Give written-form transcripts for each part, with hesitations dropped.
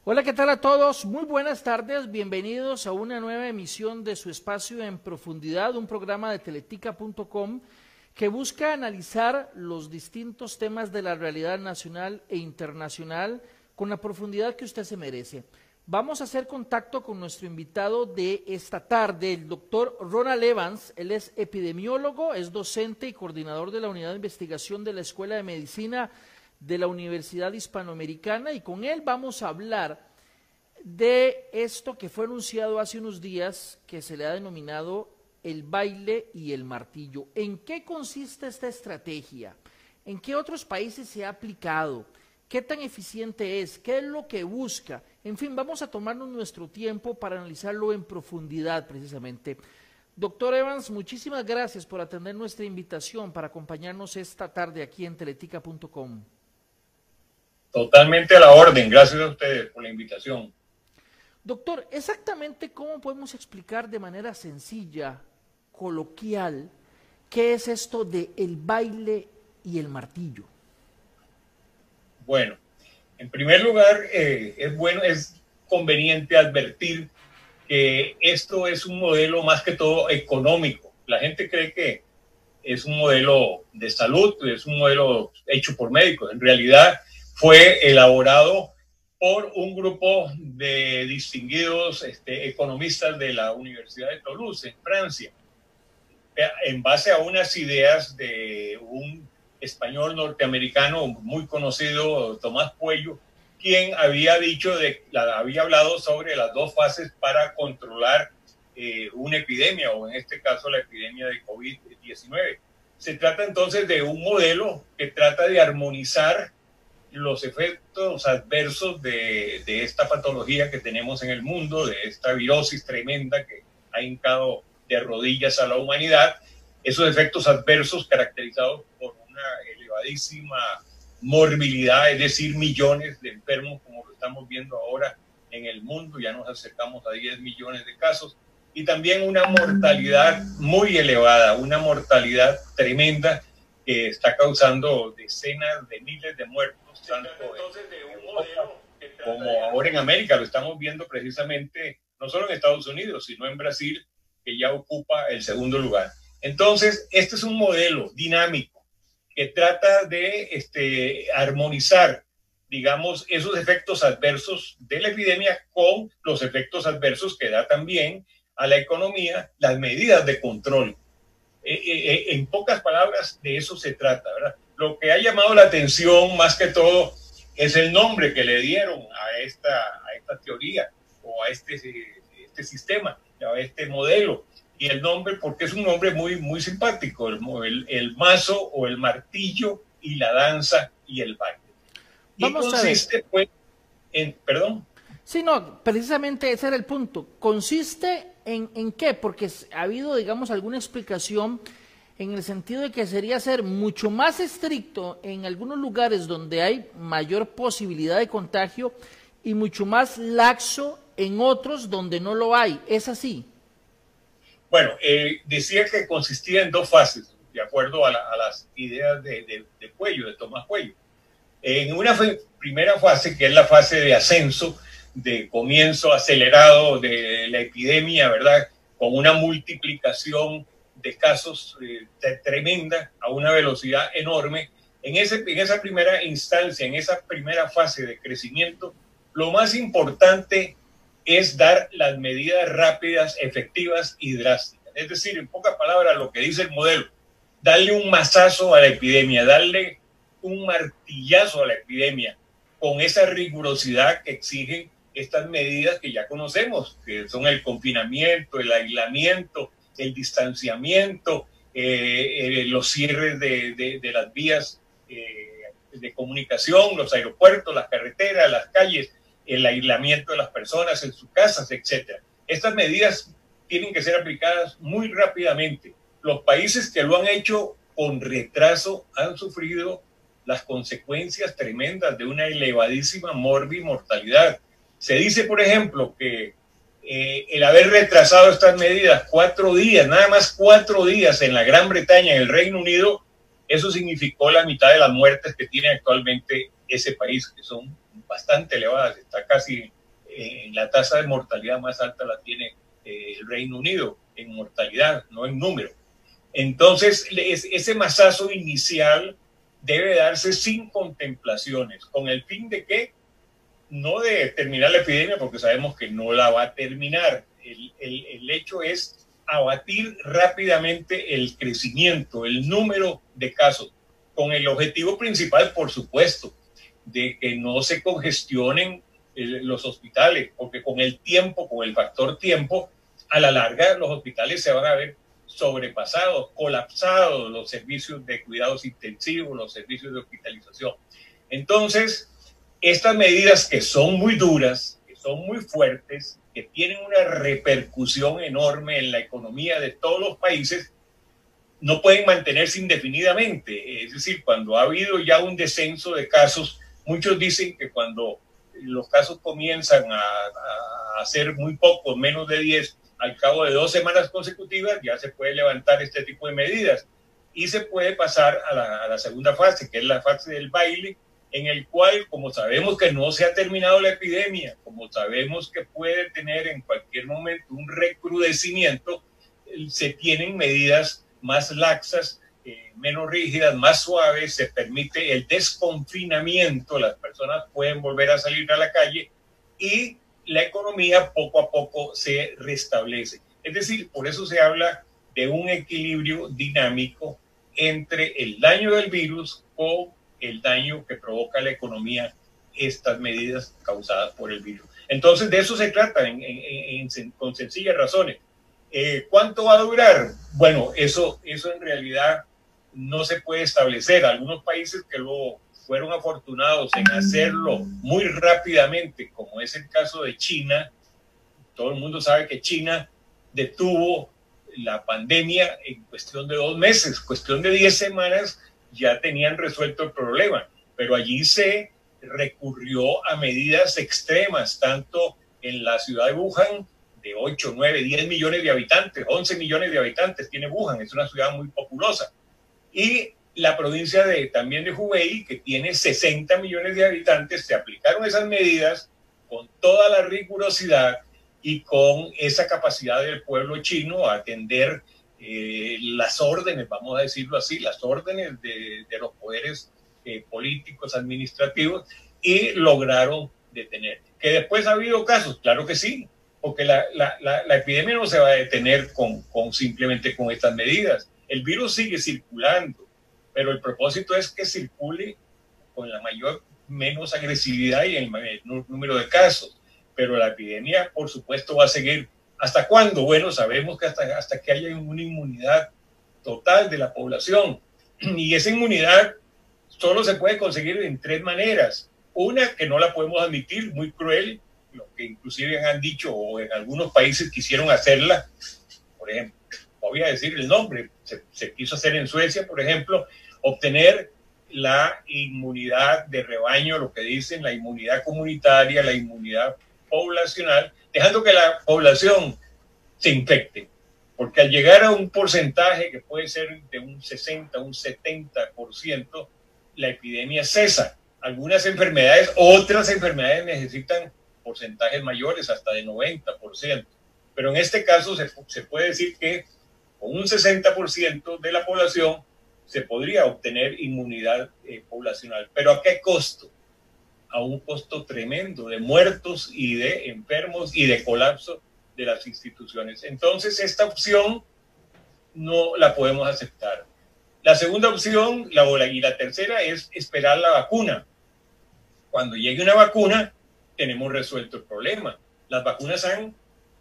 Hola, ¿qué tal a todos? Muy buenas tardes, bienvenidos a una nueva emisión de su espacio En Profundidad, un programa de teletica.com que busca analizar los distintos temas de la realidad nacional e internacional con la profundidad que usted se merece. Vamos a hacer contacto con nuestro invitado de esta tarde, el doctor Ronald Evans. Él es epidemiólogo, es docente y coordinador de la Unidad de Investigación de la Escuela de Medicina de la Universidad Hispanoamericana, y con él vamos a hablar de esto que fue anunciado hace unos días, que se le ha denominado el baile y el martillo. ¿En qué consiste esta estrategia? ¿En qué otros países se ha aplicado? ¿Qué tan eficiente es? ¿Qué es lo que busca? En fin, vamos a tomarnos nuestro tiempo para analizarlo en profundidad precisamente. Doctor Evans, muchísimas gracias por atender nuestra invitación para acompañarnos esta tarde aquí en teletica.com. Totalmente a la orden, gracias a ustedes por la invitación. Doctor, exactamente cómo podemos explicar de manera sencilla, coloquial, qué es esto de el baile y el martillo. Bueno, en primer lugar, es conveniente advertir que esto es un modelo más que todo económico. La gente cree que es un modelo de salud, es un modelo hecho por médicos. En realidad fue elaborado por un grupo de distinguidos economistas de la Universidad de Toulouse, en Francia, en base a unas ideas de un español norteamericano muy conocido, Tomás Puello, quien había hablado sobre las dos fases para controlar una epidemia, o en este caso la epidemia de COVID-19. Se trata entonces de un modelo que trata de armonizar los efectos adversos de esta patología que tenemos en el mundo, de esta virosis tremenda que ha hincado de rodillas a la humanidad, esos efectos adversos caracterizados por una elevadísima morbilidad, es decir, millones de enfermos, como lo estamos viendo ahora en el mundo, ya nos acercamos a 10 millones de casos, y también una mortalidad muy elevada, una mortalidad tremenda que está causando decenas de miles de muertos, tanto en Europa como ahora en América. Lo estamos viendo precisamente, no solo en Estados Unidos, sino en Brasil, que ya ocupa el segundo lugar. Entonces, este es un modelo dinámico que trata de armonizar, digamos, esos efectos adversos de la epidemia con los efectos adversos que da también a la economía las medidas de control. En pocas palabras, de eso se trata, ¿verdad? Lo que ha llamado la atención más que todo es el nombre que le dieron a esta teoría o a este sistema, a este modelo. Y el nombre, porque es un nombre muy, muy simpático, el mazo o el martillo y la danza y el baile. Vamos y consiste, pues, perdón. Sí, no, precisamente ese era el punto. ¿Consiste en qué? Porque ha habido, digamos, alguna explicación en el sentido de que sería ser mucho más estricto en algunos lugares donde hay mayor posibilidad de contagio y mucho más laxo en otros donde no lo hay. ¿Es así? Bueno, decía que consistía en dos fases, de acuerdo a las ideas de Puello, de Tomás Puello. En una primera fase, que es la fase de ascenso, de comienzo acelerado de la epidemia, ¿verdad? Con una multiplicación de casos tremenda a una velocidad enorme. En esa primera instancia, en esa primera fase de crecimiento, lo más importante es dar las medidas rápidas, efectivas y drásticas. Es decir, en pocas palabras, lo que dice el modelo, darle un mazazo a la epidemia, darle un martillazo a la epidemia con esa rigurosidad que exigen estas medidas que ya conocemos, que son el confinamiento, el aislamiento, el distanciamiento, los cierres de las vías de comunicación, los aeropuertos, las carreteras, las calles, el aislamiento de las personas en sus casas, etc. Estas medidas tienen que ser aplicadas muy rápidamente. Los países que lo han hecho con retraso han sufrido las consecuencias tremendas de una elevadísima mortalidad. Se dice, por ejemplo, que el haber retrasado estas medidas 4 días, nada más 4 días en la Gran Bretaña, en el Reino Unido, eso significó la mitad de las muertes que tiene actualmente ese país, que son bastante elevadas, está casi la tasa de mortalidad más alta la tiene el Reino Unido en mortalidad, no en número. Entonces, ese masazo inicial debe darse sin contemplaciones, con el fin de que no de terminar la epidemia, porque sabemos que no la va a terminar. El hecho es abatir rápidamente el crecimiento, el número de casos, con el objetivo principal, por supuesto, de que no se congestionen los hospitales, porque con el tiempo, con el factor tiempo, a la larga los hospitales se van a ver sobrepasados, colapsados, los servicios de cuidados intensivos, los servicios de hospitalización. Entonces, estas medidas que son muy duras, que son muy fuertes, que tienen una repercusión enorme en la economía de todos los países, no pueden mantenerse indefinidamente. Es decir, cuando ha habido ya un descenso de casos, muchos dicen que cuando los casos comienzan a ser muy pocos, menos de 10, al cabo de 2 semanas consecutivas, ya se puede levantar este tipo de medidas y se puede pasar a la segunda fase, que es la fase del baile, en el cual, como sabemos que no se ha terminado la epidemia, como sabemos que puede tener en cualquier momento un recrudecimiento, se tienen medidas más laxas, menos rígidas, más suaves, se permite el desconfinamiento, las personas pueden volver a salir a la calle y la economía poco a poco se restablece. Es decir, por eso se habla de un equilibrio dinámico entre el daño del virus con el daño que provoca la economía, estas medidas causadas por el virus. Entonces, de eso se trata con sencillas razones. ¿Cuánto va a durar? Bueno, eso en realidad no se puede establecer. Algunos países que lo fueron afortunados en hacerlo muy rápidamente, como es el caso de China. Todo el mundo sabe que China detuvo la pandemia en cuestión de 2 meses, cuestión de 10 semanas ya tenían resuelto el problema, pero allí se recurrió a medidas extremas, tanto en la ciudad de Wuhan, de 8, 9, 10 millones de habitantes, 11 millones de habitantes tiene Wuhan, es una ciudad muy populosa, y la provincia también de Hubei, que tiene 60 millones de habitantes, se aplicaron esas medidas con toda la rigurosidad y con esa capacidad del pueblo chino a atender las órdenes, vamos a decirlo así, las órdenes de los poderes políticos, administrativos, y lograron detener. ¿Que después ha habido casos? Claro que sí, porque la epidemia no se va a detener simplemente con estas medidas. El virus sigue circulando, pero el propósito es que circule con la menos agresividad y el menor número de casos. Pero la epidemia, por supuesto, va a seguir. ¿Hasta cuándo? Bueno, sabemos que hasta que haya una inmunidad total de la población. Y esa inmunidad solo se puede conseguir en 3 maneras. Una, que no la podemos admitir, muy cruel, lo que inclusive han dicho, o en algunos países quisieron hacerla. Por ejemplo, voy a decir el nombre, se quiso hacer en Suecia, por ejemplo, obtener la inmunidad de rebaño, lo que dicen, la inmunidad comunitaria, la inmunidad poblacional, dejando que la población se infecte, porque al llegar a un porcentaje que puede ser de un 60, un 70%, la epidemia cesa. Algunas enfermedades, otras enfermedades necesitan porcentajes mayores, hasta de 90%, pero en este caso se puede decir que con un 60% de la población se podría obtener inmunidad poblacional, pero ¿a qué costo? A un costo tremendo de muertos y de enfermos y de colapso de las instituciones. Entonces, esta opción no la podemos aceptar. La segunda opción y la tercera es esperar la vacuna. Cuando llegue una vacuna, tenemos resuelto el problema. Las vacunas han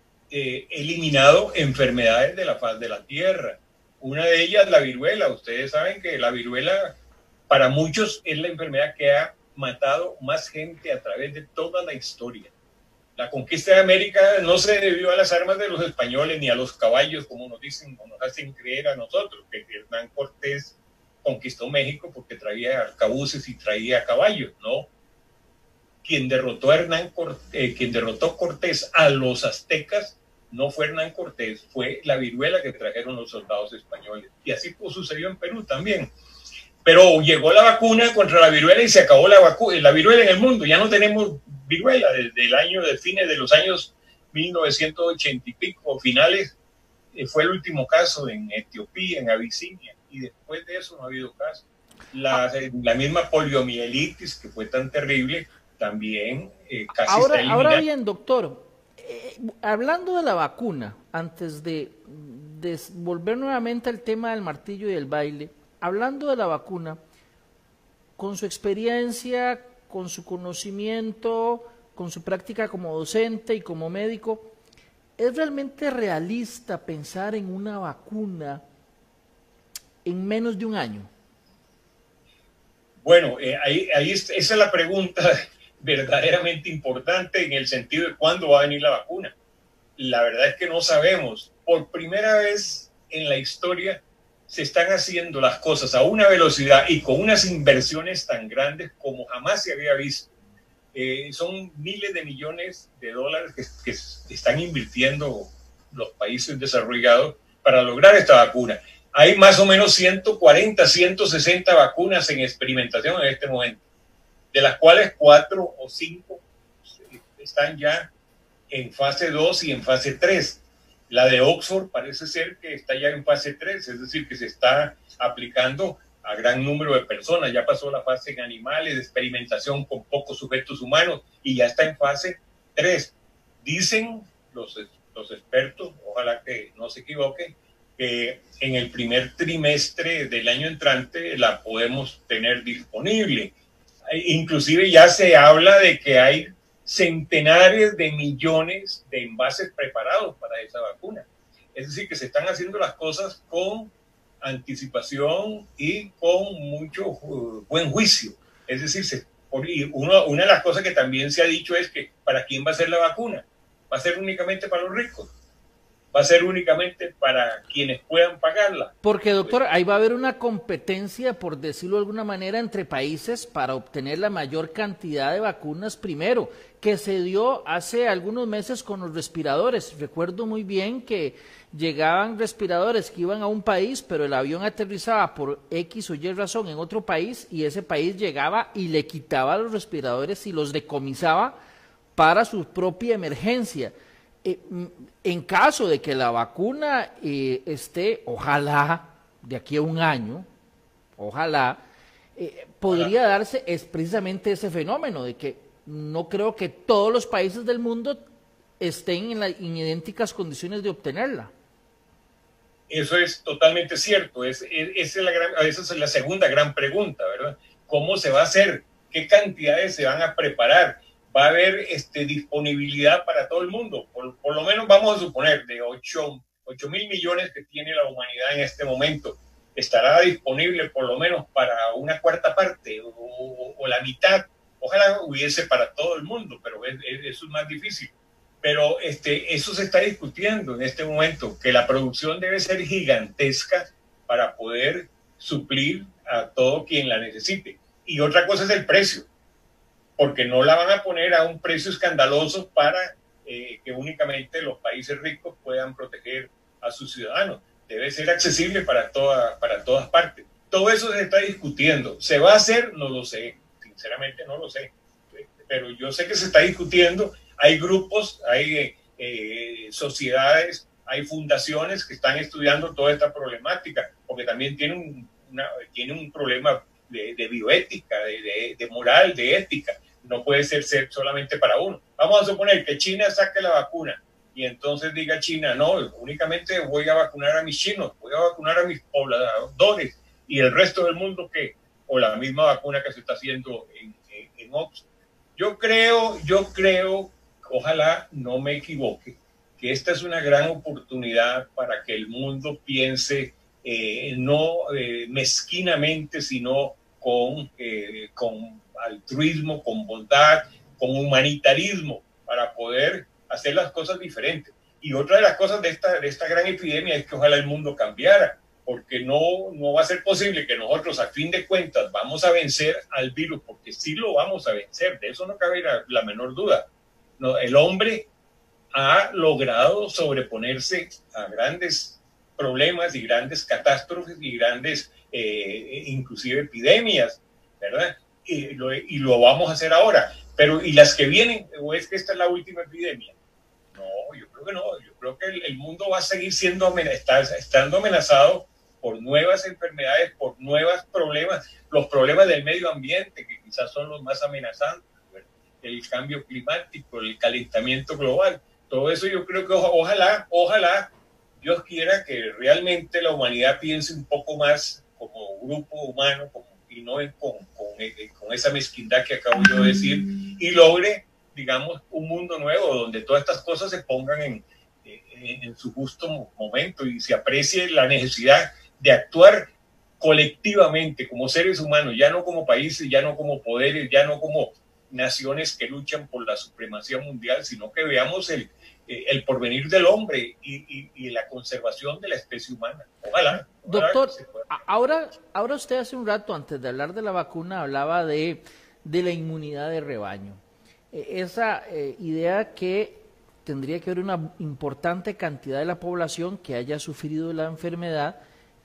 eliminado enfermedades de la faz de la tierra. Una de ellas, la viruela. Ustedes saben que la viruela, para muchos, es la enfermedad que ha matado más gente a través de toda la historia. La conquista de América no se debió a las armas de los españoles ni a los caballos, como nos dicen o nos hacen creer a nosotros, que Hernán Cortés conquistó México porque traía arcabuces y traía caballos. No. Quien derrotó a Cortés a los aztecas no fue Hernán Cortés, fue la viruela que trajeron los soldados españoles. Y así sucedió en Perú también. Pero llegó la vacuna contra la viruela y se acabó la viruela en el mundo. Ya no tenemos viruela desde el año de fines de los años 1980 y pico, finales. Fue el último caso en Etiopía, en Abisinia, y después de eso no ha habido caso. La misma poliomielitis, que fue tan terrible, también casi está eliminada. Ahora bien, doctor, hablando de la vacuna, antes de volver nuevamente al tema del martillo y del baile, hablando de la vacuna, con su experiencia, con su conocimiento, con su práctica como docente y como médico, ¿es realmente realista pensar en una vacuna en menos de un año? Bueno, esa es la pregunta verdaderamente importante en el sentido de cuándo va a venir la vacuna. La verdad es que no sabemos. Por primera vez en la historia se están haciendo las cosas a una velocidad y con unas inversiones tan grandes como jamás se había visto. Son miles de millones de dólares que están invirtiendo los países desarrollados para lograr esta vacuna. Hay más o menos 140, 160 vacunas en experimentación en este momento, de las cuales 4 o 5 están ya en fase 2 y en fase 3. La de Oxford parece ser que está ya en fase 3, es decir, que se está aplicando a gran número de personas. Ya pasó la fase en animales, de experimentación con pocos sujetos humanos, y ya está en fase 3. Dicen los expertos, ojalá que no se equivoquen, que en el primer trimestre del año entrante la podemos tener disponible. Inclusive ya se habla de que hay centenares de millones de envases preparados para esa vacuna. Es decir, que se están haciendo las cosas con anticipación y con mucho buen juicio. Es decir, una de las cosas que también se ha dicho es que ¿para quién va a ser la vacuna? ¿Va a ser únicamente para los ricos? ¿Va a ser únicamente para quienes puedan pagarla? Porque, doctor, ahí va a haber una competencia, por decirlo de alguna manera, entre países para obtener la mayor cantidad de vacunas primero, que se dio hace algunos meses con los respiradores. Recuerdo muy bien que llegaban respiradores que iban a un país, pero el avión aterrizaba por X o Y razón en otro país, y ese país llegaba y le quitaba los respiradores y los decomisaba para su propia emergencia. En caso de que la vacuna esté, ojalá, de aquí a un año, ojalá, podría darse es precisamente ese fenómeno de que no creo que todos los países del mundo estén en idénticas condiciones de obtenerla. Eso es totalmente cierto. Esa es la segunda gran pregunta, ¿verdad? ¿Cómo se va a hacer? ¿Qué cantidades se van a preparar? ¿Va a haber disponibilidad para todo el mundo? Por lo menos vamos a suponer de 8.000 millones que tiene la humanidad en este momento. ¿Estará disponible por lo menos para una cuarta parte o la mitad? Ojalá hubiese para todo el mundo, pero eso es más difícil. Pero eso se está discutiendo en este momento, que la producción debe ser gigantesca para poder suplir a todo quien la necesite. Y otra cosa es el precio, porque no la van a poner a un precio escandaloso para que únicamente los países ricos puedan proteger a sus ciudadanos. Debe ser accesible para todas partes. Todo eso se está discutiendo. ¿Se va a hacer? No lo sé. Sinceramente no lo sé. Pero yo sé que se está discutiendo. Hay grupos, hay sociedades, hay fundaciones que están estudiando toda esta problemática, porque también tienen un problema de bioética, de moral, de ética. No puede ser solamente para uno. Vamos a suponer que China saque la vacuna y entonces diga China, no, únicamente voy a vacunar a mis chinos, voy a vacunar a mis pobladores, y el resto del mundo, ¿qué? O la misma vacuna que se está haciendo en Oxford. Yo creo, ojalá no me equivoque, que esta es una gran oportunidad para que el mundo piense no mezquinamente, sino con altruismo, con bondad, con humanitarismo, para poder hacer las cosas diferentes. Y otra de las cosas de esta gran epidemia es que ojalá el mundo cambiara, porque no va a ser posible que nosotros, a fin de cuentas, vamos a vencer al virus, porque sí lo vamos a vencer, de eso no cabe la menor duda. No, el hombre ha logrado sobreponerse a grandes problemas y grandes catástrofes y grandes, inclusive epidemias, ¿verdad? Y lo vamos a hacer ahora. Pero, ¿y las que vienen? ¿O es que esta es la última epidemia? No, yo creo que no. Yo creo que el mundo va a seguir siendo estando amenazado por nuevas enfermedades, por nuevos problemas, los problemas del medio ambiente, que quizás son los más amenazantes, el cambio climático, el calentamiento global. Todo eso yo creo que ojalá Dios quiera que realmente la humanidad piense un poco más como grupo humano, y no con esa mezquindad que acabo yo de decir, y logre, digamos, un mundo nuevo donde todas estas cosas se pongan en su justo momento y se aprecie la necesidad de actuar colectivamente como seres humanos, ya no como países, ya no como poderes, ya no como naciones que luchan por la supremacía mundial, sino que veamos el porvenir del hombre y la conservación de la especie humana. Ojalá. Doctor, ahora usted hace un rato, antes de hablar de la vacuna, hablaba de la inmunidad de rebaño. Esa idea que tendría que haber una importante cantidad de la población que haya sufrido la enfermedad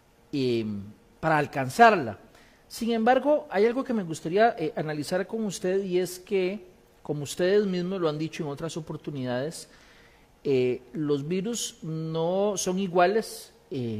para alcanzarla. Sin embargo, hay algo que me gustaría analizar con usted, y es que, como ustedes mismos lo han dicho en otras oportunidades, los virus no son iguales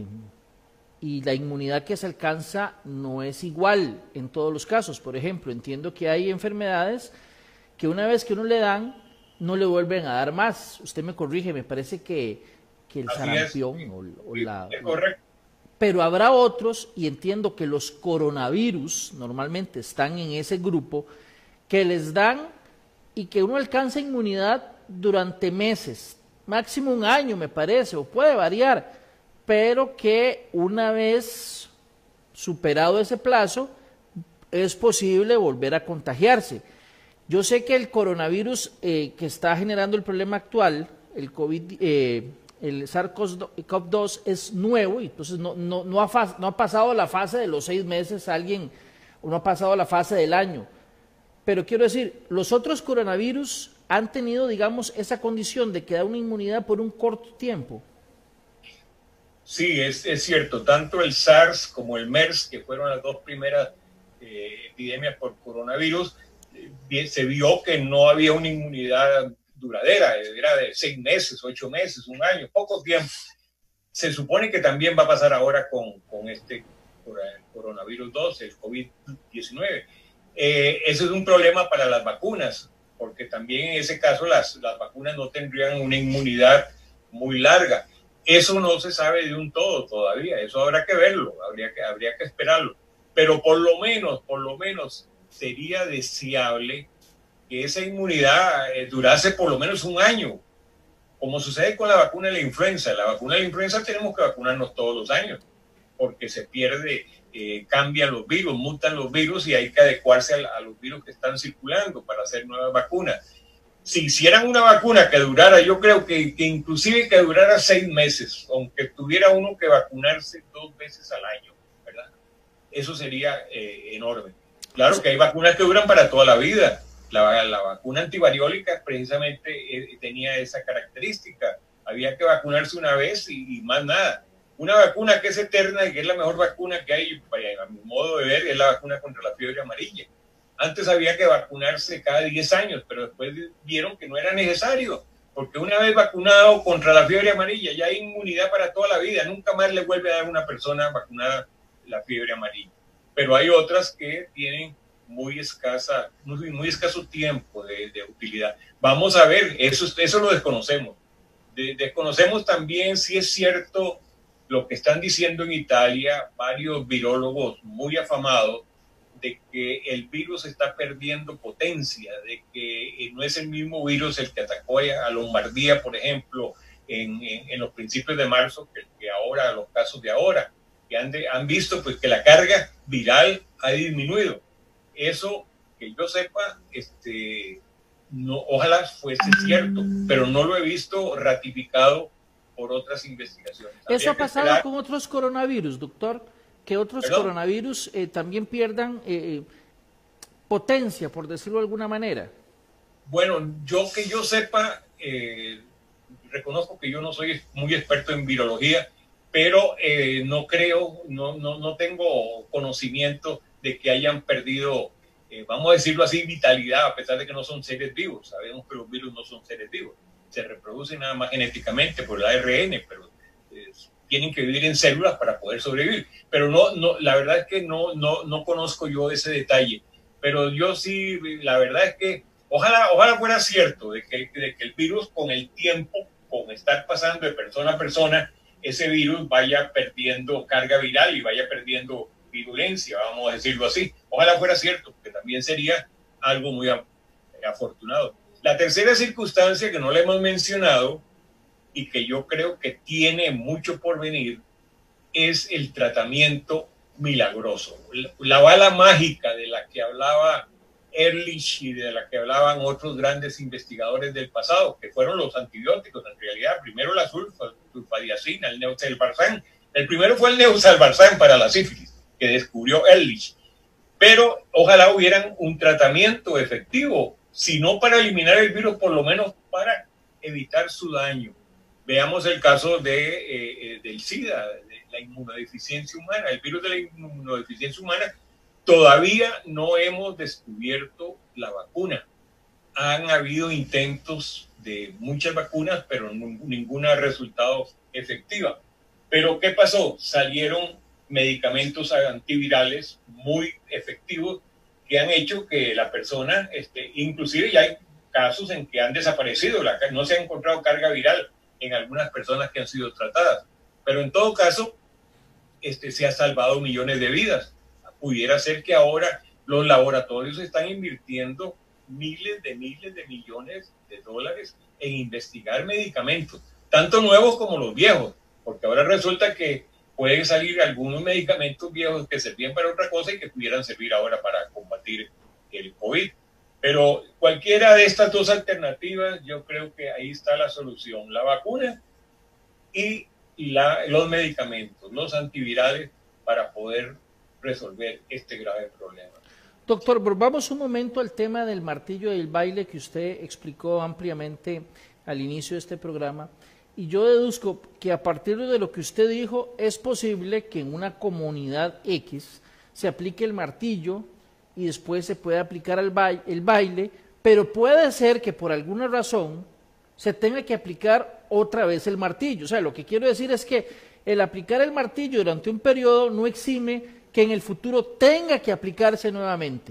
y la inmunidad que se alcanza no es igual en todos los casos. Por ejemplo, entiendo que hay enfermedades que una vez que uno le dan, no le vuelven a dar más. Usted me corrige, me parece que el sarampión es correcto. Pero habrá otros, y entiendo que los coronavirus normalmente están en ese grupo, que les dan y que uno alcanza inmunidad durante meses, máximo un año me parece, o puede variar, pero que una vez superado ese plazo es posible volver a contagiarse. Yo sé que el coronavirus que está generando el problema actual, el el SARS-CoV-2 es nuevo, y entonces no ha pasado la fase de los 6 meses, no ha pasado la fase del año. Pero quiero decir, los otros coronavirus han tenido, digamos, esa condición de que da una inmunidad por un corto tiempo. Sí, es cierto. Tanto el SARS como el MERS, que fueron las dos primeras epidemias por coronavirus, se vio que no había una inmunidad duradera, era de 6 meses, 8 meses, un año, poco tiempo. Se supone que también va a pasar ahora con este coronavirus 2, el COVID-19. Eso es un problema para las vacunas, porque también en ese caso las vacunas no tendrían una inmunidad muy larga. Eso no se sabe de un todo todavía, eso habrá que verlo, habría que esperarlo. Pero por lo menos sería deseable que esa inmunidad durase por lo menos un año, como sucede con la vacuna de la influenza. La vacuna de la influenza tenemos que vacunarnos todos los años, porque se pierde, cambian los virus, mutan los virus y hay que adecuarse a los virus que están circulando para hacer nuevas vacunas. Si hicieran una vacuna que durara, yo creo que inclusive que durara 6 meses, aunque tuviera uno que vacunarse 2 veces al año, ¿verdad? Eso sería enorme. Claro que hay vacunas que duran para toda la vida. La vacuna antivariólica precisamente tenía esa característica. Había que vacunarse una vez y más nada. Una vacuna que es eterna y que es la mejor vacuna que hay, a mi modo de ver, es la vacuna contra la fiebre amarilla. Antes había que vacunarse cada 10 años, pero después vieron que no era necesario, porque una vez vacunado contra la fiebre amarilla ya hay inmunidad para toda la vida. Nunca más le vuelve a dar a una persona vacunada la fiebre amarilla. Pero hay otras que tienen muy escaso tiempo de utilidad. Vamos a ver, eso lo desconocemos. Desconocemos también si es cierto lo que están diciendo en Italia varios virólogos muy afamados, de que el virus está perdiendo potencia, de que no es el mismo virus el que atacó a Lombardía, por ejemplo, en los principios de marzo, que ahora, los casos de ahora, que han visto pues que la carga viral ha disminuido. Eso, que yo sepa, no, ojalá fuese cierto, pero no lo he visto ratificado por otras investigaciones. Eso ha pasado con otros coronavirus, doctor, que otros coronavirus también pierdan potencia, por decirlo de alguna manera. Bueno, que yo sepa, reconozco que yo no soy muy experto en virología, pero no creo, no tengo conocimiento de que hayan perdido vamos a decirlo así, vitalidad, a pesar de que no son seres vivos. Sabemos que los virus no son seres vivos, se reproducen nada más genéticamente por el ARN, pero tienen que vivir en células para poder sobrevivir. Pero la verdad es que no conozco yo ese detalle, pero yo sí, la verdad es que ojalá fuera cierto de que el virus con el tiempo, con estar pasando de persona a persona, ese virus vaya perdiendo carga viral y vaya perdiendo virulencia, vamos a decirlo así. Ojalá fuera cierto, porque también sería algo muy afortunado. La tercera circunstancia que no le hemos mencionado y que yo creo que tiene mucho por venir es el tratamiento milagroso. La bala mágica de la que hablaba Ehrlich y de la que hablaban otros grandes investigadores del pasado, que fueron los antibióticos, en realidad, primero la sulfadiazina, el neosalbarzán. El primero fue el neosalbarzán para la sífilis, que descubrió Ehrlich. Pero ojalá hubieran un tratamiento efectivo, si no para eliminar el virus, por lo menos para evitar su daño. Veamos el caso del SIDA, de la inmunodeficiencia humana. El virus de la inmunodeficiencia humana, todavía no hemos descubierto la vacuna. Han habido intentos de muchas vacunas, pero ninguna ha resultado efectiva. Pero ¿qué pasó? Salieron medicamentos antivirales muy efectivos que han hecho que la persona, inclusive ya hay casos en que han desaparecido, no se ha encontrado carga viral en algunas personas que han sido tratadas, pero en todo caso se ha salvado millones de vidas. Pudiera ser que ahora los laboratorios están invirtiendo miles de millones de dólares en investigar medicamentos, tanto nuevos como los viejos, porque ahora resulta que pueden salir algunos medicamentos viejos que servían para otra cosa y que pudieran servir ahora para combatir el COVID. Pero cualquiera de estas dos alternativas, yo creo que ahí está la solución: la vacuna y los medicamentos, los antivirales, para poder resolver este grave problema. Doctor, volvamos un momento al tema del martillo del baile que usted explicó ampliamente al inicio de este programa. Y yo deduzco que a partir de lo que usted dijo, es posible que en una comunidad X se aplique el martillo y después se pueda aplicar el baile, pero puede ser que por alguna razón se tenga que aplicar otra vez el martillo. O sea, lo que quiero decir es que el aplicar el martillo durante un periodo no exime que en el futuro tenga que aplicarse nuevamente.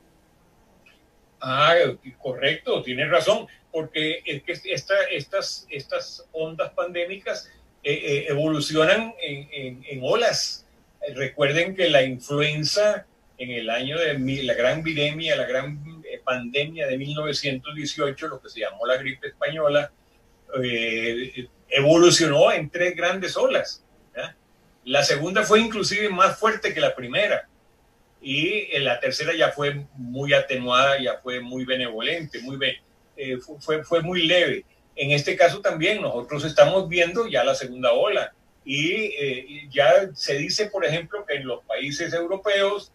Correcto, tienes razón, porque es que estas ondas pandémicas evolucionan en olas. Recuerden que la influenza en el año de la gran epidemia, la gran pandemia de 1918, lo que se llamó la gripe española, evolucionó en 3 grandes olas. La segunda fue inclusive más fuerte que la primera, y la tercera ya fue muy atenuada, ya fue muy benevolente, fue muy leve. En este caso también nosotros estamos viendo ya la segunda ola, y ya se dice, por ejemplo, que en los países europeos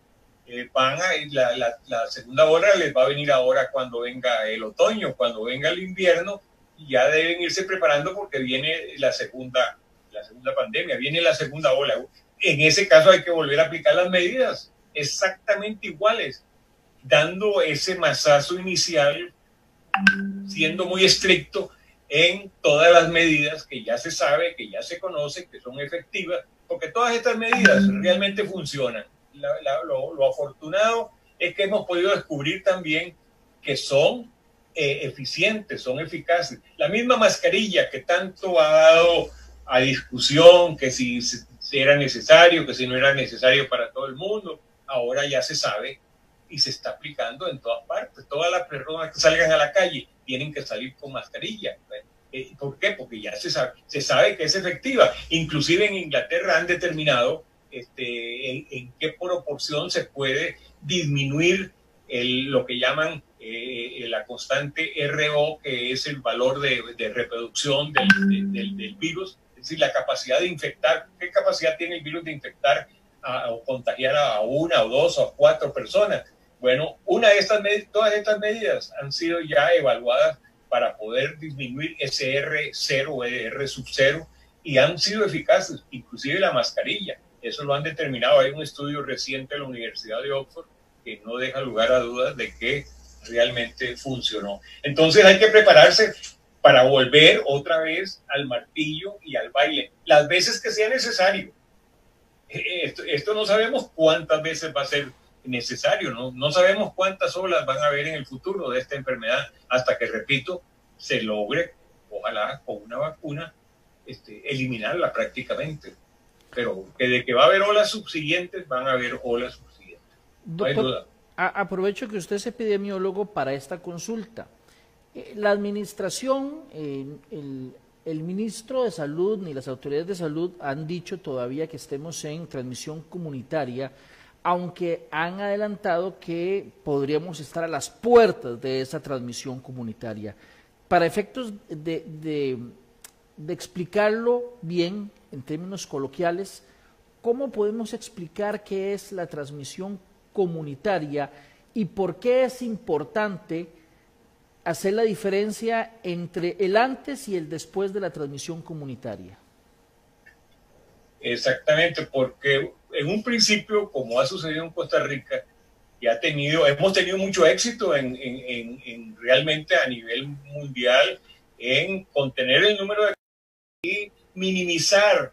la segunda ola les va a venir ahora cuando venga el otoño, cuando venga el invierno, y ya deben irse preparando porque viene la segunda pandemia, viene la segunda ola. En ese caso hay que volver a aplicar las medidas exactamente iguales, dando ese mazazo inicial, siendo muy estricto en todas las medidas que ya se sabe, que ya se conoce, que son efectivas, porque todas estas medidas realmente funcionan. Lo afortunado es que hemos podido descubrir también que son eficientes, son eficaces. La misma mascarilla que tanto ha dado a discusión, que si era necesario, que si no era necesario para todo el mundo, ahora ya se sabe y se está aplicando en todas partes. Todas las personas que salgan a la calle tienen que salir con mascarilla. ¿Por qué? Porque ya se sabe que es efectiva. Inclusive en Inglaterra han determinado en qué proporción se puede disminuir lo que llaman la constante RO, que es el valor de reproducción del virus, es decir, la capacidad de infectar. ¿Qué capacidad tiene el virus de infectar o contagiar a 1 o 2 o 4 personas? Bueno, todas estas medidas han sido ya evaluadas para poder disminuir ese R0 o R sub 0, y han sido eficaces, inclusive la mascarilla. Eso lo han determinado. Hay un estudio reciente de la Universidad de Oxford que no deja lugar a dudas de que realmente funcionó. Entonces hay que prepararse para volver otra vez al martillo y al baile, las veces que sea necesario. Esto no sabemos cuántas veces va a ser necesario, no sabemos cuántas olas van a haber en el futuro de esta enfermedad hasta que, repito, se logre, ojalá con una vacuna, eliminarla prácticamente. Pero que de que va a haber olas subsiguientes, van a haber olas subsiguientes. No hay duda. Aprovecho que usted es epidemiólogo para esta consulta. La administración, el ministro de Salud ni las autoridades de salud han dicho todavía que estemos en transmisión comunitaria, aunque han adelantado que podríamos estar a las puertas de esa transmisión comunitaria. Para efectos de explicarlo bien, en términos coloquiales, ¿cómo podemos explicar qué es la transmisión comunitaria y por qué es importante hacer la diferencia entre el antes y el después de la transmisión comunitaria? Exactamente, porque en un principio, como ha sucedido en Costa Rica, hemos tenido mucho éxito en realmente a nivel mundial en contener el número de y minimizar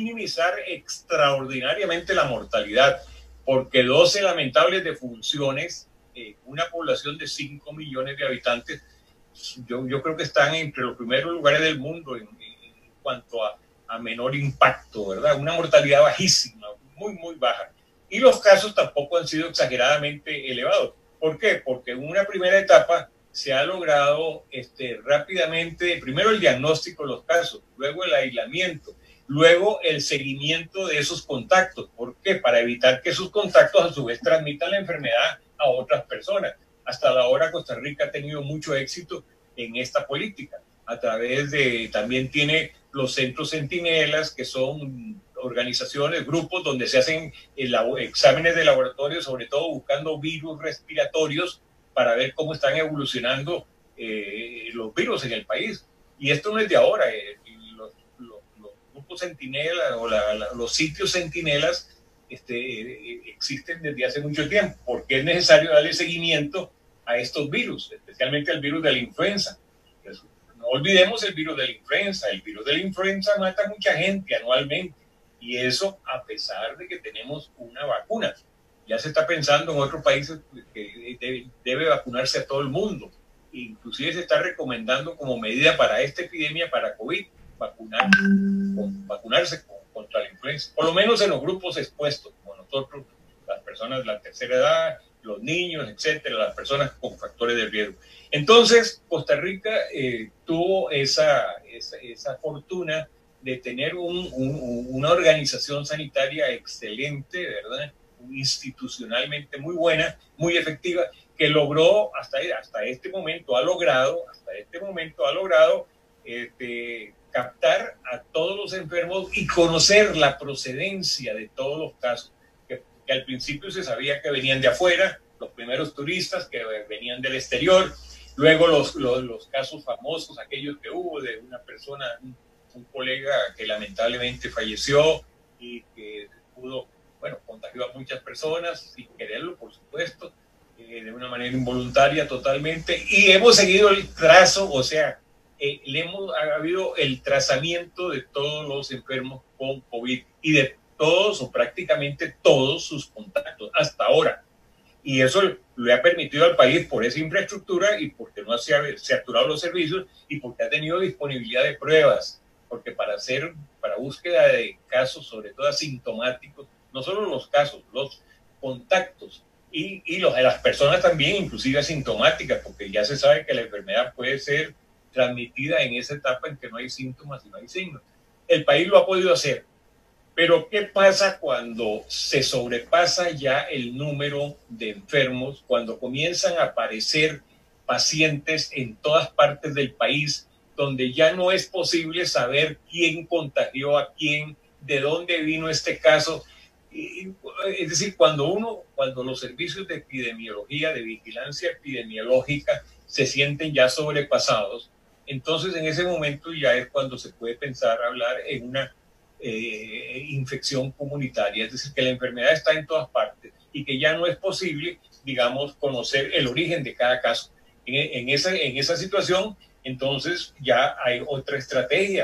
extraordinariamente la mortalidad, porque 12 lamentables defunciones, una población de 5 millones de habitantes, yo creo que están entre los primeros lugares del mundo en cuanto a menor impacto, ¿verdad? Una mortalidad bajísima, muy baja. Y los casos tampoco han sido exageradamente elevados. ¿Por qué? Porque en una primera etapa se ha logrado rápidamente, primero el diagnóstico de los casos, luego el aislamiento, luego el seguimiento de esos contactos. ¿Por qué? Para evitar que esos contactos a su vez transmitan la enfermedad a otras personas. Hasta la hora Costa Rica ha tenido mucho éxito en esta política. A través también tiene los centros centinelas, que son organizaciones, grupos donde se hacen exámenes de laboratorio, sobre todo buscando virus respiratorios para ver cómo están evolucionando los virus en el país. Y esto no es de ahora. Los grupos centinelas o los sitios centinelas existen desde hace mucho tiempo, porque es necesario darle seguimiento a estos virus, especialmente al virus de la influenza. No olvidemos el virus de la influenza. El virus de la influenza mata a mucha gente anualmente, y eso a pesar de que tenemos una vacuna. Ya se está pensando en otros países que debe vacunarse a todo el mundo. Inclusive se está recomendando como medida para esta epidemia, para COVID, vacunarse contra la influenza, por lo menos en los grupos expuestos, como nosotros, las personas de la tercera edad, los niños, etcétera, las personas con factores de riesgo. Entonces, Costa Rica tuvo esa fortuna de tener una organización sanitaria excelente, ¿verdad? Institucionalmente muy buena, muy efectiva, que logró hasta este momento ha logrado captar a todos los enfermos y conocer la procedencia de todos los casos, que al principio se sabía que venían de afuera, los primeros turistas que venían del exterior, luego los casos famosos, aquellos que hubo de una persona, un colega que lamentablemente falleció y que contagió a muchas personas sin quererlo, por supuesto, de una manera involuntaria totalmente, y hemos seguido el trazo, o sea, ha habido el trazamiento de todos los enfermos con COVID y de todos o prácticamente todos sus contactos hasta ahora. Y eso le ha permitido al país, por esa infraestructura y porque no se ha saturado los servicios y porque ha tenido disponibilidad de pruebas, porque para búsqueda de casos, sobre todo asintomáticos, no solo los casos, los contactos y de las personas también, inclusive asintomáticas, porque ya se sabe que la enfermedad puede ser transmitida en esa etapa en que no hay síntomas y no hay signos. El país lo ha podido hacer, pero ¿qué pasa cuando se sobrepasa ya el número de enfermos, cuando comienzan a aparecer pacientes en todas partes del país, donde ya no es posible saber quién contagió a quién, de dónde vino este caso? Es decir, cuando los servicios de epidemiología, de vigilancia epidemiológica se sienten ya sobrepasados, entonces en ese momento ya es cuando se puede pensar hablar en una infección comunitaria, es decir, que la enfermedad está en todas partes y que ya no es posible digamos, conocer el origen de cada caso. En esa situación, entonces ya hay otra estrategia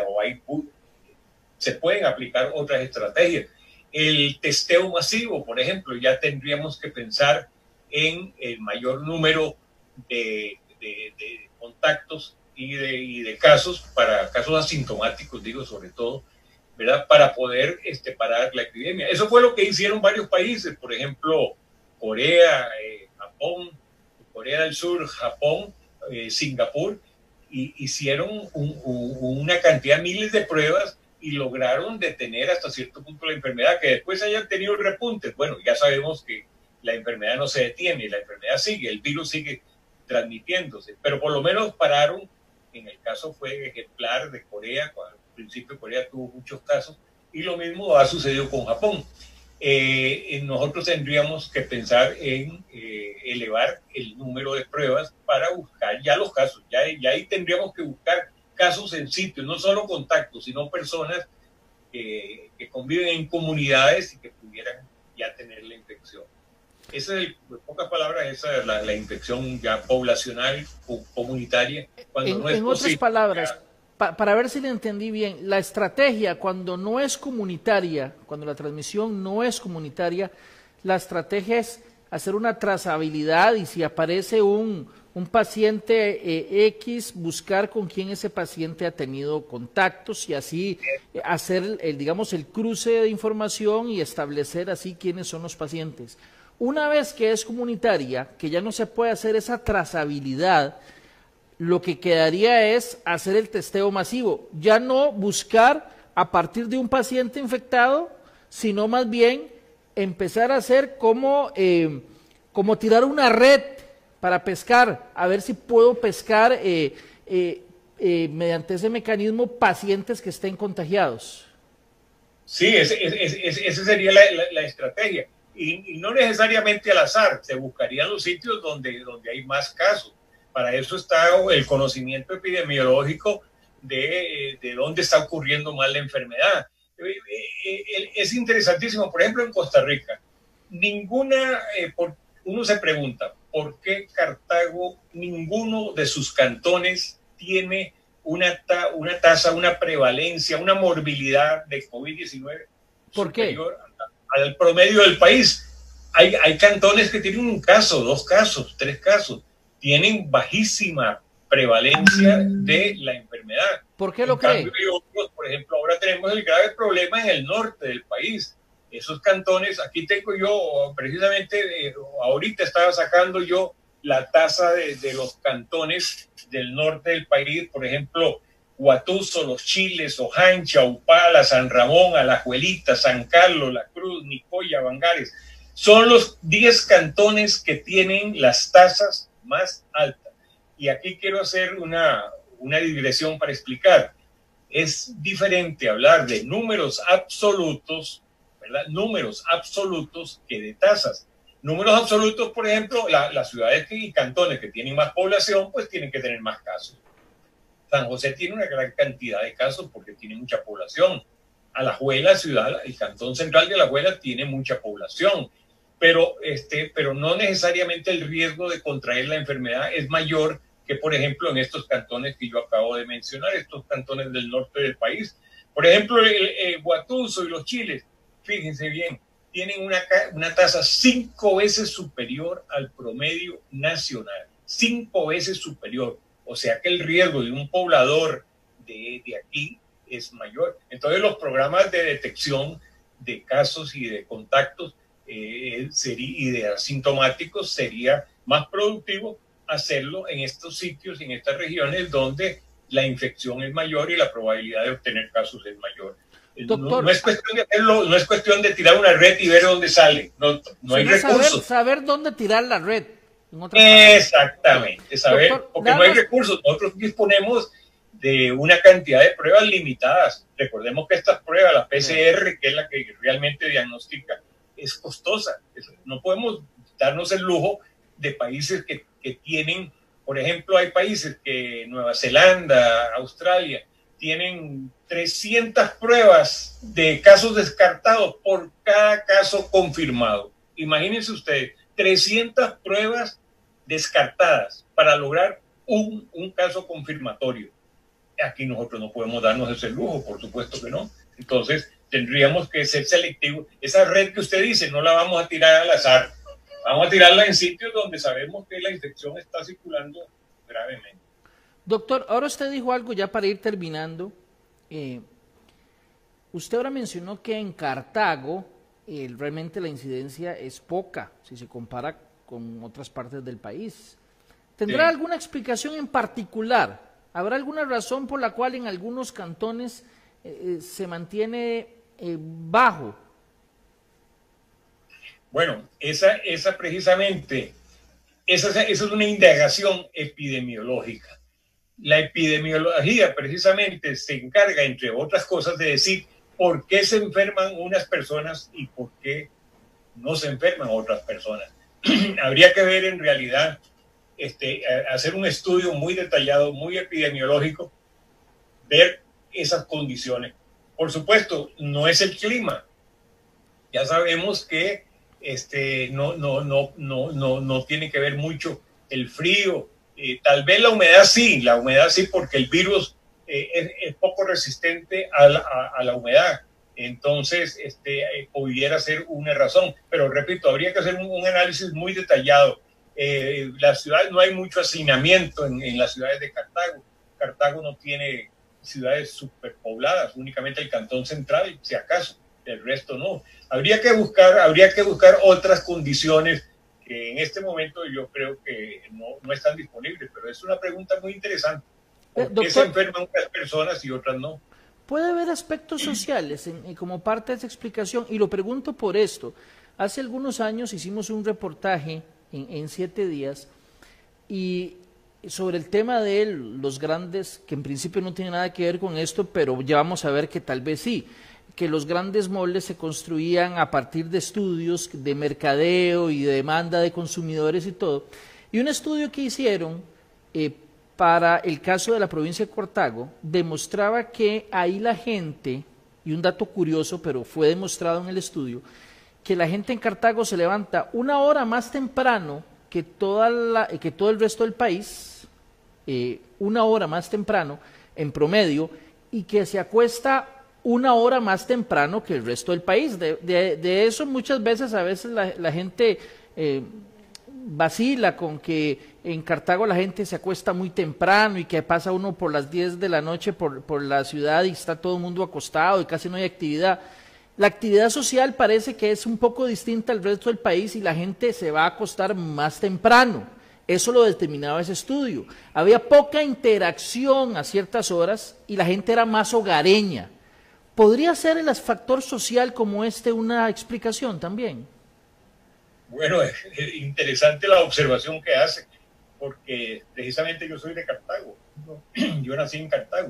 se pueden aplicar otras estrategias. El testeo masivo, por ejemplo, ya tendríamos que pensar en el mayor número de contactos y de casos, para casos asintomáticos, digo, sobre todo, ¿verdad? Para poder parar la epidemia. Eso fue lo que hicieron varios países, por ejemplo, Corea, Japón, Corea del Sur, Japón, Singapur, hicieron una cantidad, miles de pruebas y lograron detener hasta cierto punto la enfermedad, que después hayan tenido repuntes. Bueno, ya sabemos que la enfermedad no se detiene, la enfermedad sigue, el virus sigue transmitiéndose, pero por lo menos pararon. En el caso fue ejemplar de Corea, cuando al principio Corea tuvo muchos casos, y lo mismo ha sucedido con Japón. Nosotros tendríamos que pensar en elevar el número de pruebas para buscar ya los casos. Ya ahí tendríamos que buscar casos en sitios, no solo contactos, sino personas que conviven en comunidades y que pudieran ya tener la infección. Esa es, en pocas palabras, esa es la infección ya poblacional o comunitaria. Cuando no es en otras posible, palabras, para ver si le entendí bien, la estrategia cuando no es comunitaria, cuando la transmisión no es comunitaria, la estrategia es hacer una trazabilidad y si aparece un paciente X, buscar con quién ese paciente ha tenido contactos y así hacer, digamos, el cruce de información y establecer así quiénes son los pacientes. Una vez que es comunitaria, que ya no se puede hacer esa trazabilidad, lo que quedaría es hacer el testeo masivo, ya no buscar a partir de un paciente infectado, sino más bien empezar a hacer como tirar una red para pescar, a ver si puedo pescar mediante ese mecanismo pacientes que estén contagiados. Sí, esa sería la estrategia. Y no necesariamente al azar, se buscarían los sitios donde hay más casos. Para eso está el conocimiento epidemiológico de dónde está ocurriendo más la enfermedad. Es interesantísimo, por ejemplo, en Costa Rica, uno se pregunta, ¿por qué Cartago, ninguno de sus cantones tiene una tasa, una prevalencia, una morbilidad de COVID-19 superior al promedio del país? Hay cantones que tienen un caso, 2 casos, 3 casos, tienen bajísima prevalencia de la enfermedad. ¿Por qué lo creen? Por ejemplo, ahora tenemos el grave problema en el norte del país. Esos cantones, aquí tengo yo, precisamente, ahorita estaba sacando yo la tasa de los cantones del norte del país, por ejemplo, Huatuso, Los Chiles, Ojancha, Upala, San Ramón, Alajuelita, San Carlos, La Cruz, Nicoya, Bangares. Son los 10 cantones que tienen las tasas más altas. Y aquí quiero hacer una digresión para explicar. Es diferente hablar de números absolutos, ¿verdad? Números absolutos que de tasas. Números absolutos, por ejemplo, las ciudades y cantones que tienen más población, pues tienen que tener más casos. San José tiene una gran cantidad de casos porque tiene mucha población. Alajuela, ciudad, el cantón central de Alajuela tiene mucha población, pero no necesariamente el riesgo de contraer la enfermedad es mayor que, por ejemplo, en estos cantones que yo acabo de mencionar, estos cantones del norte del país. Por ejemplo, el Huatuso y Los Chiles, fíjense bien, tienen una tasa 5 veces superior al promedio nacional, 5 veces superior. O sea que el riesgo de un poblador de aquí es mayor. Entonces los programas de detección de casos y de contactos y de asintomáticos sería más productivo hacerlo en estos sitios, en estas regiones donde la infección es mayor y la probabilidad de obtener casos es mayor. Doctor, no es cuestión de hacerlo, no es cuestión de tirar una red y ver dónde sale. No hay recursos. Saber dónde tirar la red. Exactamente, saber, Doctor, porque no hay recursos. Nosotros disponemos de una cantidad de pruebas limitadas. Recordemos que estas pruebas, la PCR, que es la que realmente diagnostica, es costosa. No podemos darnos el lujo de países que tienen, por ejemplo, hay países que Nueva Zelanda, Australia, tienen 300 pruebas de casos descartados por cada caso confirmado. Imagínense ustedes, 300 pruebas descartadas para lograr un caso confirmatorio. Aquí nosotros no podemos darnos ese lujo, por supuesto que no. Entonces tendríamos que ser selectivos. Esa red que usted dice no la vamos a tirar al azar, vamos a tirarla en sitios donde sabemos que la infección está circulando gravemente. Doctor, ahora usted dijo algo ya para ir terminando. Usted ahora mencionó que en Cartago realmente la incidencia es poca si se compara con otras partes del país. ¿Tendrá alguna explicación en particular? ¿Habrá alguna razón por la cual en algunos cantones se mantiene bajo? Bueno, esa precisamente, esa es una indagación epidemiológica. La epidemiología precisamente se encarga, entre otras cosas, de decir por qué se enferman unas personas y por qué no se enferman otras personas. Habría que ver en realidad, hacer un estudio muy detallado, muy epidemiológico, ver esas condiciones. Por supuesto, no es el clima. Ya sabemos que no tiene que ver mucho el frío. Tal vez la humedad sí, porque el virus es poco resistente a la humedad. Entonces, pudiera ser una razón. Pero repito, habría que hacer un análisis muy detallado. Las ciudades, no hay mucho hacinamiento en las ciudades de Cartago. Cartago no tiene ciudades superpobladas, únicamente el Cantón Central, si acaso, el resto no. Habría que buscar otras condiciones que en este momento yo creo que no están disponibles, pero es una pregunta muy interesante. ¿Por qué se enferman unas personas y otras no? ¿Puede haber aspectos sociales como parte de esa explicación? Y lo pregunto por esto. Hace algunos años hicimos un reportaje en 7 días y sobre el tema de los grandes, que en principio no tiene nada que ver con esto, pero ya vamos a ver que tal vez sí, que los grandes moldes se construían a partir de estudios de mercadeo y de demanda de consumidores y todo. Y un estudio que hicieron para el caso de la provincia de Cartago demostraba que ahí la gente, y un dato curioso, pero fue demostrado en el estudio, que la gente en Cartago se levanta 1 hora más temprano que todo el resto del país, 1 hora más temprano en promedio, y que se acuesta 1 hora más temprano que el resto del país. De eso muchas veces, a veces la gente vacila con que en Cartago la gente se acuesta muy temprano y que pasa uno por las 10 de la noche por la ciudad y está todo el mundo acostado y casi no hay actividad. La actividad social parece que es un poco distinta al resto del país y la gente se va a acostar más temprano. Eso lo determinaba ese estudio. Había poca interacción a ciertas horas y la gente era más hogareña. ¿Podría ser el factor social como una explicación también? Bueno, es interesante la observación que hace, porque precisamente yo soy de Cartago, ¿no? Yo nací en Cartago.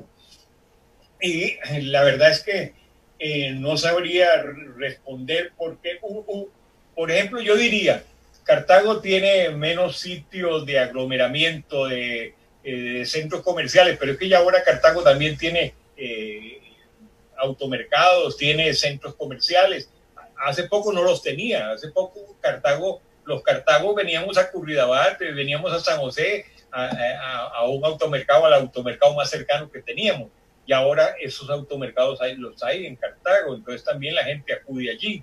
Y la verdad es que no sabría responder porque, por ejemplo, yo diría, Cartago tiene menos sitios de aglomeramiento de centros comerciales, pero es que ya ahora Cartago también tiene automercados, tiene centros comerciales. Hace poco no los tenía, hace poco los Cartagos veníamos a Curridabat, veníamos a San José, a un automercado, al automercado más cercano que teníamos. Y ahora esos automercados los hay en Cartago, entonces también la gente acude allí.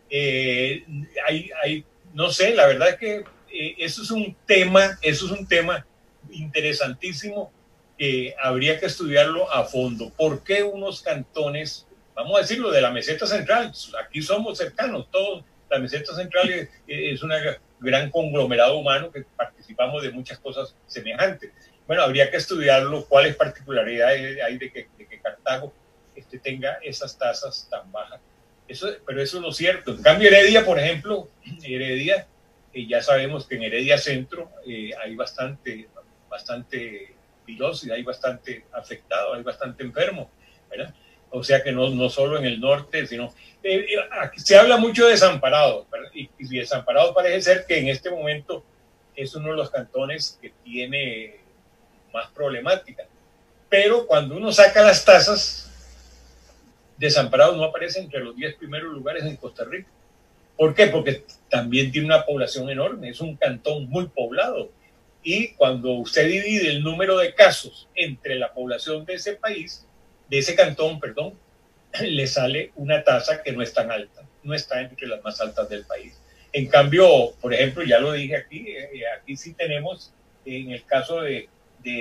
No sé, la verdad es que eso es un tema interesantísimo que habría que estudiarlo a fondo. ¿Por qué unos cantones, vamos a decirlo, de la meseta central, aquí somos cercanos todos, la meseta central es un gran conglomerado humano que participamos de muchas cosas semejantes? Bueno, habría que estudiarlo, cuáles particularidades hay de que Cartago tenga esas tasas tan bajas. Pero eso no es cierto. En cambio, Heredia, por ejemplo, ya sabemos que en Heredia Centro hay bastante pilosis, hay bastante afectado, hay bastante enfermo, ¿verdad? O sea que no solo en el norte, sino... aquí se habla mucho de Desamparados, ¿verdad? Y Desamparados parece ser que en este momento es uno de los cantones que tiene más problemática. Pero cuando uno saca las tasas, Desamparados no aparece entre los 10 primeros lugares en Costa Rica. ¿Por qué? Porque también tiene una población enorme, es un cantón muy poblado. Y cuando usted divide el número de casos entre la población de ese país, de ese cantón, perdón, le sale una tasa que no es tan alta, no está entre las más altas del país. En cambio, por ejemplo, ya lo dije aquí, aquí sí tenemos, en el caso de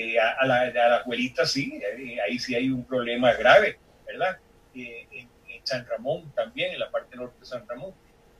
la abuelita, sí, ahí sí hay un problema grave, ¿verdad? En San Ramón también, en la parte norte de San Ramón.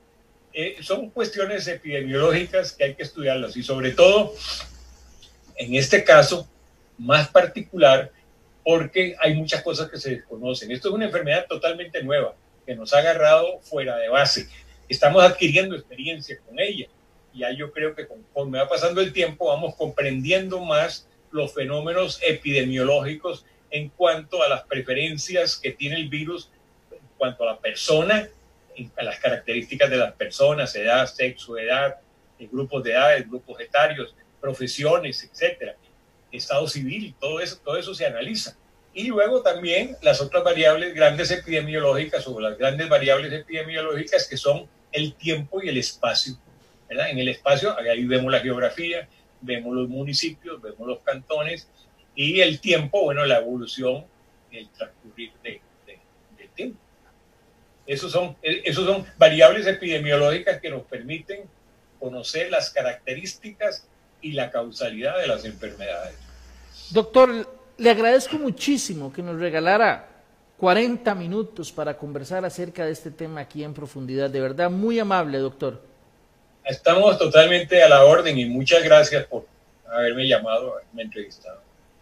Son cuestiones epidemiológicas que hay que estudiarlas y sobre todo, en este caso, más particular, porque hay muchas cosas que se desconocen. Esto es una enfermedad totalmente nueva, que nos ha agarrado fuera de base. Estamos adquiriendo experiencia con ella. Ya yo creo que conforme va pasando el tiempo, vamos comprendiendo más los fenómenos epidemiológicos en cuanto a las preferencias que tiene el virus, en cuanto a la persona, a las características de las personas, edad, sexo, edad, grupos de edades, grupos etarios, profesiones, etcétera, estado civil, todo eso se analiza. Y luego también las otras variables grandes epidemiológicas o las grandes variables epidemiológicas que son el tiempo y el espacio, ¿verdad? En el espacio, ahí vemos la geografía, vemos los municipios, vemos los cantones y el tiempo, bueno, la evolución, el transcurrir del tiempo. Esos son variables epidemiológicas que nos permiten conocer las características y la causalidad de las enfermedades. Doctor, le agradezco muchísimo que nos regalara 40 minutos para conversar acerca de este tema aquí en profundidad. De verdad, muy amable, doctor. Estamos totalmente a la orden y muchas gracias por haberme llamado, haberme entrevistado.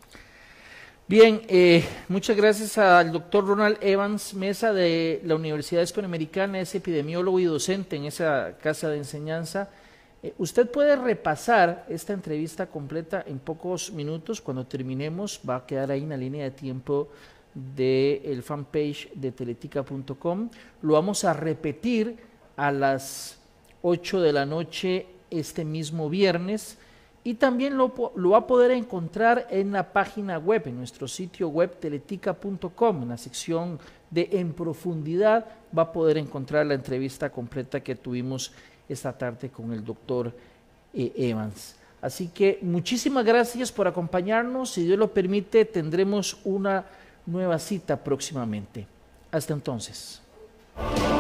Bien, muchas gracias al doctor Ronald Evans Mesa de la Universidad Hispanoamericana, es epidemiólogo y docente en esa casa de enseñanza. Usted puede repasar esta entrevista completa en pocos minutos. Cuando terminemos va a quedar ahí en la línea de tiempo del fanpage de teletica.com. Lo vamos a repetir a las 8 de la noche este mismo viernes y también lo va a poder encontrar en la página web, en nuestro sitio web teletica.com, en la sección de En Profundidad va a poder encontrar la entrevista completa que tuvimos esta tarde con el doctor Evans. Así que muchísimas gracias por acompañarnos. Si Dios lo permite, tendremos una nueva cita próximamente. Hasta entonces.